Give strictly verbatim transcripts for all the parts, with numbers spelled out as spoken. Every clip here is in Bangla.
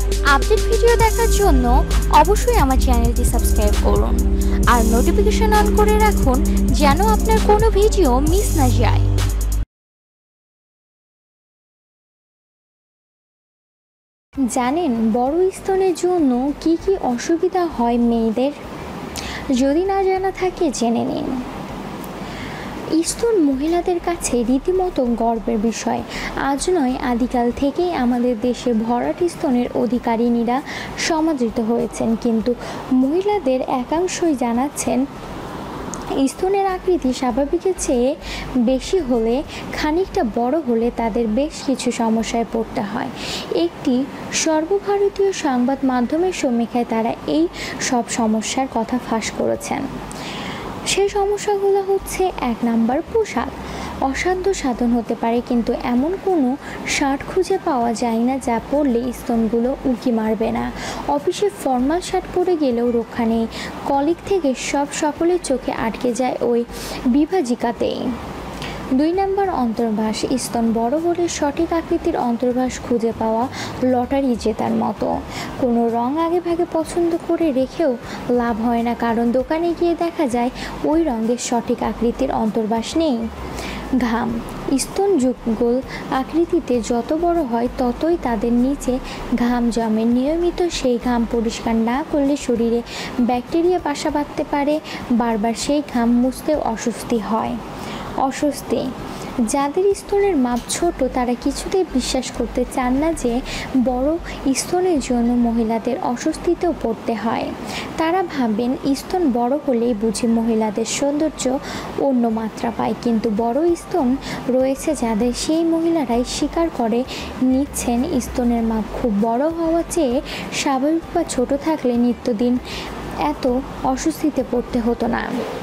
আপডেট ভিডিও দেখার জন্য অবশ্যই আমার চ্যানেলটি সাবস্ক্রাইব করুন আর নোটিফিকেশন অন করে রাখুন যেন আপনার কোনো ভিডিও মিস না যায়। জানেন বড় স্তনের জন্য কি কি অসুবিধা হয় মেয়েদের? যদি না জানা থাকে জেনে নিন। স্তন মহিলাদের কাছে রীতিমতো গর্বের বিষয়। আজ নয়, আদিকাল থেকেই আমাদের দেশে ভরাট স্তনের অধিকারিণীরা সমাদৃত হয়েছেন, কিন্তু মহিলাদের একাংশই জানাচ্ছেন স্তনের আকৃতি স্বাভাবিকের চেয়ে বেশি হলে, খানিকটা বড় হলে তাদের বেশ কিছু সমস্যায় পড়তে হয়। একটি সর্বভারতীয় সংবাদ মাধ্যমের সমীক্ষায় তারা এই সব সমস্যার কথা ফাঁস করেছেন। সেই সমস্যাগুলো হচ্ছে, এক নাম্বার পোশাক। অসাধ্য সাধন হতে পারে, কিন্তু এমন কোনো শার্ট খুঁজে পাওয়া যায় না যা পরলে স্তনগুলো উঁকি মারবে না। অফিসে ফর্মাল শার্ট পরে গেলেও রক্ষা নেই, কলিগ থেকে সব সকলের চোখে আটকে যায় ওই বিভাজিকাতেই। দুই নাম্বার অন্তর্বাস। স্তন বড় হলে সঠিক আকৃতির অন্তর্বাস খুঁজে পাওয়া লটারি জেতার মতো। কোনো রং আগে ভাগে পছন্দ করে রেখেও লাভ হয় না, কারণ দোকানে গিয়ে দেখা যায় ওই রঙের সঠিক আকৃতির অন্তর্বাস নেই। ঘাম। স্তন যুগল আকৃতিতে যত বড় হয় ততই তাদের নিচে ঘাম জমে। নিয়মিত সেই ঘাম পরিষ্কার না করলে শরীরে ব্যাকটেরিয়া বাসা বাঁধতে পারে, বারবার সেই ঘাম মুছতেও অস্বস্তি হয়। অস্বস্তি। যাদের স্তনের মাপ ছোট তারা কিছুতেই বিশ্বাস করতে চান না যে বড় স্তনের জন্য মহিলাদের অস্বস্তিতেও পড়তে হয়। তারা ভাবেন স্তন বড় হলেই বুঝি মহিলাদের সৌন্দর্য অন্য মাত্রা পায়, কিন্তু বড় স্তন রয়েছে যাদের, সেই মহিলারাই স্বীকার করে নিচ্ছেন স্তনের মাপ খুব বড় হওয়া চেয়ে স্বাভাবিক বা ছোট থাকলে নিত্যদিন এত অস্বস্তিতে পড়তে হতো না।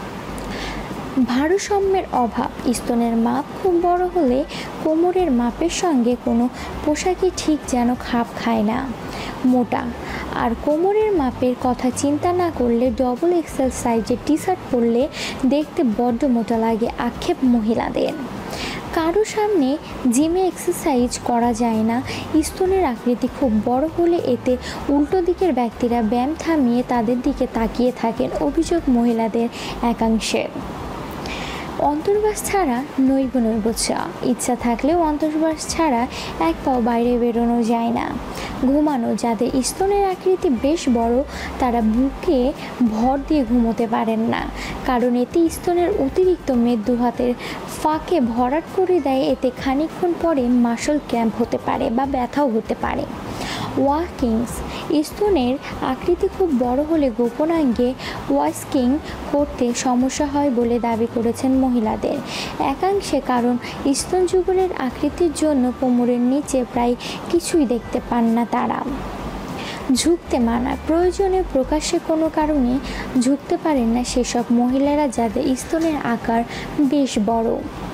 ভারসাম্যের অভাব। স্তনের মাপ খুব বড় হলে কোমরের মাপের সঙ্গে কোনো পোশাকই ঠিক যেন খাপ খায় না। মোটা। আর কোমরের মাপের কথা চিন্তা না করলে ডবল এক্সেল সাইজের টি শার্ট পরলে দেখতে বড্ড মোটা লাগে আক্ষেপ মহিলাদের। কারো সামনে জিমে এক্সারসাইজ করা যায় না। স্তনের আকৃতি খুব বড় হলে এতে উল্টো দিকের ব্যক্তিরা ব্যায়াম থামিয়ে তাদের দিকে তাকিয়ে থাকেন, অভিযোগ মহিলাদের একাংশের। অন্তর্বাস ছাড়া নৈব নৈব চা। ইচ্ছা থাকলেও অন্তর্বাস ছাড়া এক পাও বাইরে বেরোনো যায় না। ঘুমানো। যাদের স্তনের আকৃতি বেশ বড় তারা বুকে ভর দিয়ে ঘুমোতে পারেন না, কারণ এতে স্তনের অতিরিক্ত মেদ দু হাতের ফাঁকে ভরাট করে দেয়। এতে খানিকক্ষণ পরে মাসল ক্র্যাম্প হতে পারে বা ব্যথাও হতে পারে। ওয়াকিংস। স্তনের আকৃতি খুব বড় হলে গোপনাঙ্গে ওয়াস্কিং করতে সমস্যা হয় বলে দাবি করেছেন মহিলাদের একাংশে, কারণ স্তন যুগলের আকৃতির জন্য কোমরের নিচে প্রায় কিছুই দেখতে পান না তারা। ঝুঁকতে মানা। প্রয়োজনে প্রকাশ্যে কোনো কারণে ঝুঁকতে পারেন না সেসব মহিলারা যাদের স্তনের আকার বেশ বড়।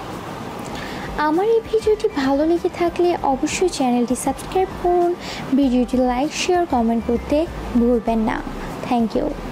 আমার এই ভিডিওটি ভালো লেগে থাকলে অবশ্যই চ্যানেলটি সাবস্ক্রাইব করুন, ভিডিওটি লাইক শেয়ার কমেন্ট করতে ভুলবেন না। Thank you.